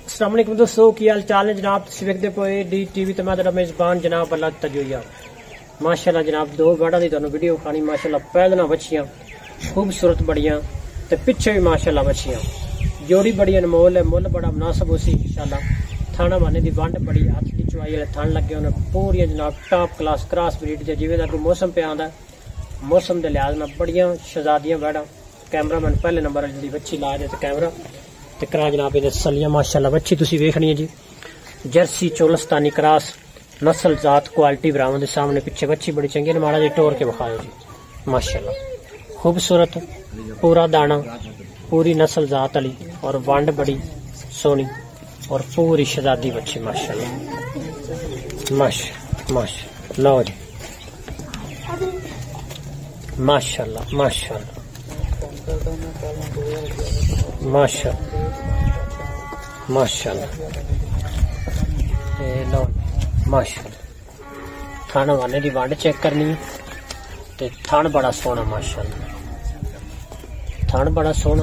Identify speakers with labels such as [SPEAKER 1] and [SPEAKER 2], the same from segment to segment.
[SPEAKER 1] अस्सलाम वालेकुम दोस्तों, की हाल चाल है जनाब। तुसीं वेखदे पे डी टीवी ते मैं तेरा मेजबान जनाब अल्लाह तजोया। माशाल्लाह जनाब दो बड़ा दी तुहानू वीडियो खानी। माशाल्लाह पैदना बच्चियां खूबसूरत बड़ियां ते पिछे भी माशाल्लाह बच्चियां जोड़ी बड़ी अनमोल है, मुल बड़ा मुनासब उसी इंशाल्लाह। थाना माने दी वंड बड़ी हाथ की चुवाई वाले थान लगे उन्हें पूरी जनाब टॉप क्लास क्रॉस ब्रीड के जिवें दा कोई मौसम पे आंदा मौसम के लिहाज में बड़ियां शहजादियां बैठा। कैमरामैन पहले नंबर जी बच्ची ला दे कैमरा ते करा जनाब ये सलियां माशाल्लाह बच्ची तुसी वेखनी है जी। जर्सी चोलस्तानी क्रॉस नस्ल जात क्वालिटी बरामद सामने पिछे बच्ची बड़ी चंगी ने माड़ा जी टोर के बखाओ जी। माशाल्लाह खूबसूरत पूरा दाना पूरी नस्ल जात वाली और वंड बड़ी सोनी और पूरी शहजादी बच्ची माशाल्लाह माशा लो जी माशाल्लाह माशाल्लाह माशा माशाल्लाह लो माशाल्लाह। थाना वाले की वंड चेक करनी है ते थान बड़ा सोहना माशाल्लाह, थान बड़ा सोहना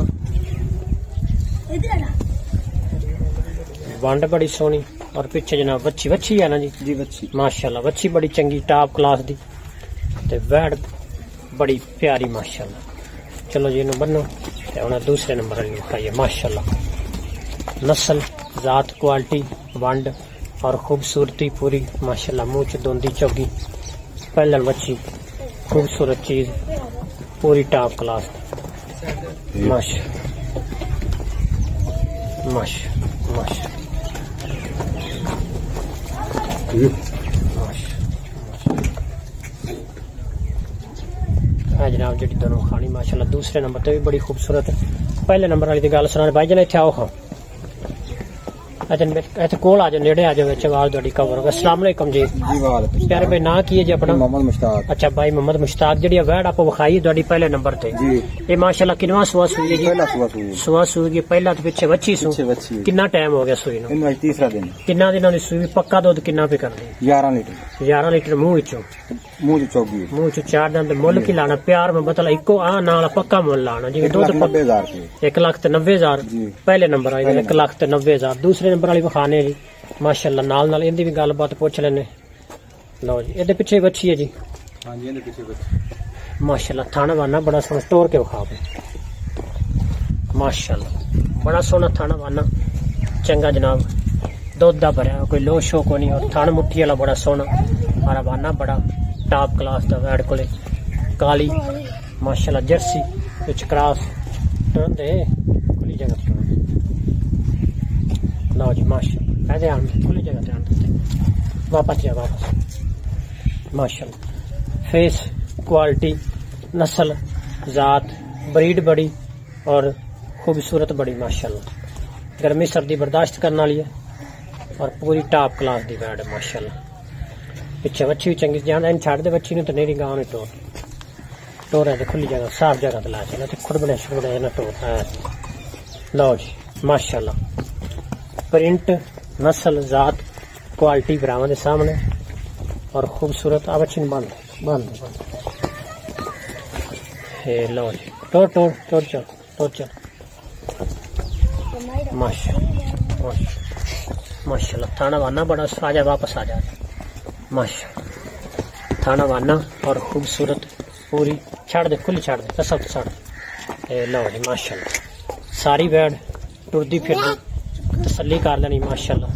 [SPEAKER 1] वंड बड़ी सोहनी और पिछे जनाब बच्ची बच्ची है ना जी बच्ची माशाल्लाह बच्ची बड़ी चंगी टॉप क्लास दी ते वैड बड़ी प्यारी माशाल्लाह। चलो जी इन्हें बनो उन्हें दूसरे नंबर वाली दिखाइए। माशाल्लाह नस्ल जात क्वालिटी वंड और खूबसूरती पूरी माशाल्लाह मुंह च दोंदी चौगी पहलन बच्ची खूबसूरत चीज पूरी टॉप क्लास माशा माशा माशा जनाब जी दोनों खानी माशाल्लाह दूसरे नंबर पे भी बड़ी खूबसूरत है। पहले नंबर वाली गल सुना भाई जन इतने आओ हाँ अच्छा कोल आ जाओ नेड़े आ जाओ आवाज थोड़ी कवर होगा। अस्सलाम वालेकुम जी प्यारे भाई ना की है जी अपना
[SPEAKER 2] मोहम्मद मुश्ताक।
[SPEAKER 1] अच्छा भाई मोहम्मद मुश्ताक जी वैड आप विखाई थोड़ी पहले नंबर ते ये माशाल्लाह किनवा सुआ सुई है जी सुआ सुई पहला तो पिछे बच्ची सू कितना टाइम हो गया सुई नु
[SPEAKER 2] तीसरा दिन
[SPEAKER 1] कितना दिनों की सुई पक्का दुध कितना पे कर दी 11 लीटर मुंह चो मुंह चो 4 दिन मुल की लाना प्यार में मतलब इको आ नाल पक्का मुल लाना जी दुध 1,90,000 पहले नंबर आई 1,90,000 दूसरे नंबर वाली बखाने जी माशाल्लाह नाल नाल इंदी भी गलबात पूछ लेने। लो जी ये पिछे बच्ची है जी हाँ जी पिछे बच्ची माशाल्लाह थाना वाना बड़ा सोहना स्टोर के बखा माशाल्लाह बड़ा सोहना थाना वाना चंगा जनाब दुध दा भरया कोई लो शो को नहीं और थान मुट्ठी वाला बड़ा सोहना और वाना बड़ा टॉप क्लास दा वैड कोले काली माशाल्लाह जर्सी विच क्रॉस टंदे खुली जगह लो जी माशाल्लाह ऐसे आन खुली जगह पे आन वापस जा वापस माशाल्लाह फेस क्वालिटी नस्ल जात ब्रीड बड़ी और खूबसूरत बड़ी माशाल्लाह गर्मी सर्दी बर्दाश्त करने वाली है और पूरी टॉप क्लास दी वैड है माशाल्लाह। पिछे बच्ची भी चंगी जाना इन छाड़ दे बच्ची ने तो नहीं गांव में टोर है खुली जगह साफ जगह दिला चला खुद बने शुरू ना टोर है। लो जी माशाल्लाह प्रिंट नस्ल जात क्वालिटी बरामद सामने और खूबसूरत अब अच्छी बंद बंद लो जी टोर टोर टोर चल टोर चल माशाल्लाह माशाल्लाह थाना वाना बड़ा आजा वापस आ जा माशा थाना वाना और खूबसूरत पूरी छाड़ दे खुली छाड़ दे सब छाड़ लो जी माशाल्लाह सारी बैड टुरदी फिरदी तसल्ली कर लेनी माशाल्लाह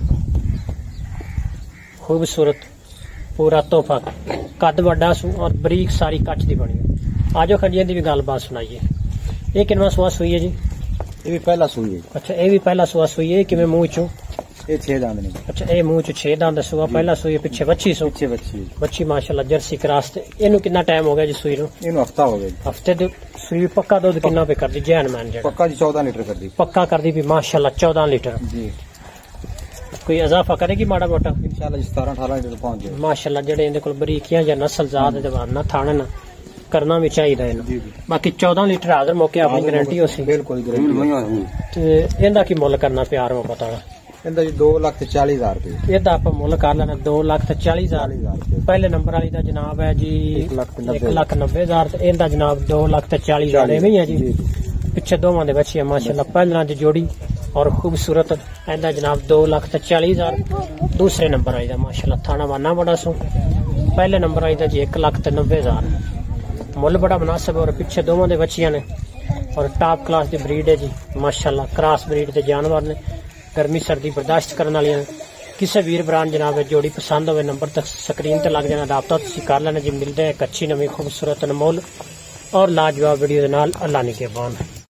[SPEAKER 1] खूबसूरत पूरा तोहफा कद वड्डा सू और बरीक सारी कच दी बनी। आजो खजिए की भी गलबात सुनाइए। ये कितना सुआ सुई है जी ये भी पहला सुई है। अच्छा ये भी पहला सुआ सुई है कि मुंह चो ये 6 दांत नहीं अच्छा ये मुंह चो 6 दांत सुआ पहला सुई पिछे बच्ची सू बच्ची माशाल्लाह जर्सी क्रॉस इनू कितना टाइम हो गया जी सुई नु
[SPEAKER 2] हफ्ता हो गया
[SPEAKER 1] हफ्ते दे सुई पक्का दुध कितना पे कर दी जैन मैन
[SPEAKER 2] पक्का 14 लीटर कर दी
[SPEAKER 1] पक्का कर दी भी माशाल्लाह 14 लीटर जी कोई इजाफा करेगी माड़ा मोटा
[SPEAKER 2] इंशाल्लाह 17-18 लीटर पहुंच जाए माशाल्लाह
[SPEAKER 1] जेडे इनदे कोल बरीकियां या नस्ल जात दे वाना थाने ना करना भी चाहिए इन्हें बाकी 14 लीटर हाजिर मौके अपनी गारंटी हो सी
[SPEAKER 2] बिल्कुल गारंटी
[SPEAKER 1] ते इंदा की मुल करना प्यार में पता
[SPEAKER 2] इंदा जी 2,40,000 रुपए
[SPEAKER 1] ਇਹਦਾ ਆਪਾਂ ਮੁੱਲ ਕਰ ਲੈਣਾ 2,40,000 ਪਹਿਲੇ ਨੰਬਰ ਵਾਲੀ ਦਾ ਜਨਾਬ ਹੈ ਜੀ 1,90,000 ਤੇ ਇਹਦਾ ਜਨਾਬ 2,40,000 ਐਵੇਂ ਹੀ ਹੈ ਜੀ ਪਿੱਛੇ ਦੋਵਾਂ ਦੇ ਬੱਚੇ ਮਾਸ਼ਾਅੱਲਾ ਪਹਿਲਾਂ ਦੀ ਜੋੜੀ और खूबसूरत ऐदा जनाब 2,40,000। दूसरे नंबर आई माशाल्लाह थाना वाना बड़ा सो। पहले नंबर आई जी 1,90,000। मुल बड़ा मुनासिब और पिछे दोवां दे बच्चियां ने और टॉप क्लास की ब्रीड है जी माशाल्लाह। क्रॉस ब्रीड के जानवर ने, गर्मी सर्दी बर्दाश्त करने वाली ने। किसी वीर भरान जनाब जोड़ी पसंद हो नंबर तक स्क्रीन ते लग जाना, राबता तुसीं कर लेना जी। मिलते हैं एक अच्छी नवी खूबसूरत अनमोल और लाजवाब वीडियो के नाल। अल्लाह निगहबान।